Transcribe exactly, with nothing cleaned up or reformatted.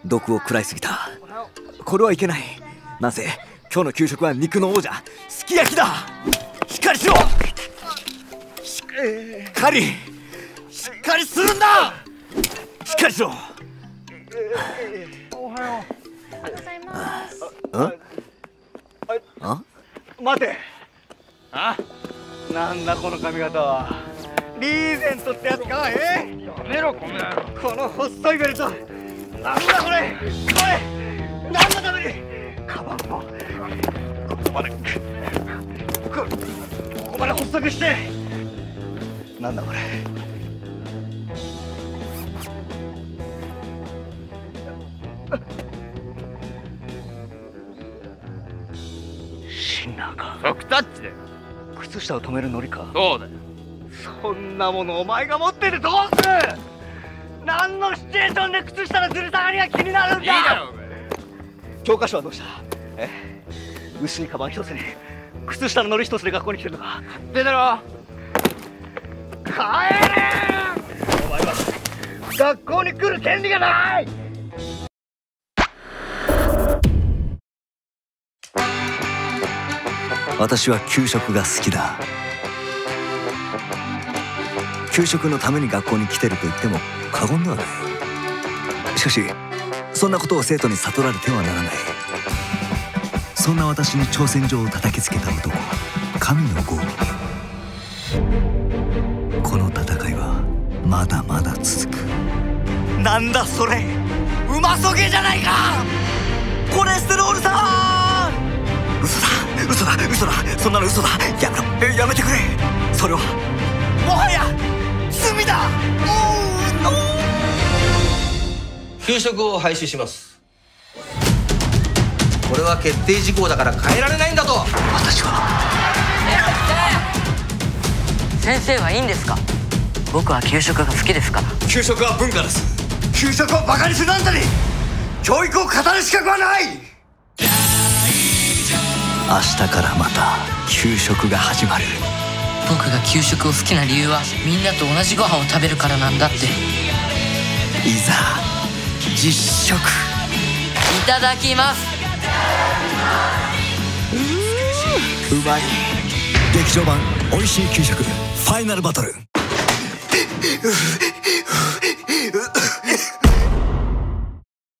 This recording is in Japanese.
毒を食らいすぎた。これはいけない。なぜ今日の給食は肉の王者すき焼きだ。しっかりしろ。しっかりしっかりするんだ。しっかりしろ。 おはよう。おはようございます。 ああ、 待て。あ、なんだこの髪型は。リーゼントってやつか。えー、やめろこの野郎。この細いベルトなんだこれ。これ何のために。カバンもここまでこここまで細くして。なんだこれ。シンナーか。 ソフトタッチで靴下を止めるノリか。 そうだよ。 そんなものお前が持っててどうする。何のシチュエーションで靴下のずる下がりが気になるんだ。 いいだろお前。 教科書はどうした。え、薄いカバン一つに靴下のノリ一つで学校に来てるのか。 勝手だろ。 帰れ。お前は学校に来る権利がない。 私は給食が好きだ。給食のために学校に来てると言っても過言ではない。しかしそんなことを生徒に悟られてはならない。そんな私に挑戦状を叩きつけた男、神の号。この戦いはまだまだ続く。 なんだそれ。うまそげじゃないか。コレステロールさん。 嘘だ嘘だ嘘だ、そんなの嘘だ。やめろ、やめてくれ。それはもはや罪だ。 給食を廃止します。これは決定事項だから変えられないんだと。 私は。 先生はいいんですか。僕は給食が好きですから。 給食は文化です。 給食をバカにするあんたに教育を語る資格はない。 明日からまた給食が始まる。 僕が給食を好きな理由はみんなと同じご飯を食べるからなんだって。 いざ実食。 いただきます。 うまい。劇場版おいしい給食ファイナルバトル。